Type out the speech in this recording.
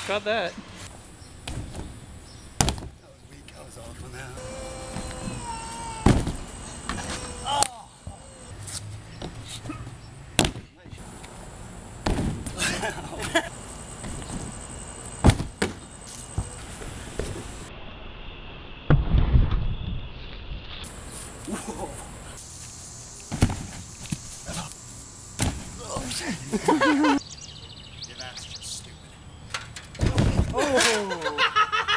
Got that. That was weak. I was off on that. Whoa. Yeah, that's just stupid. Oh!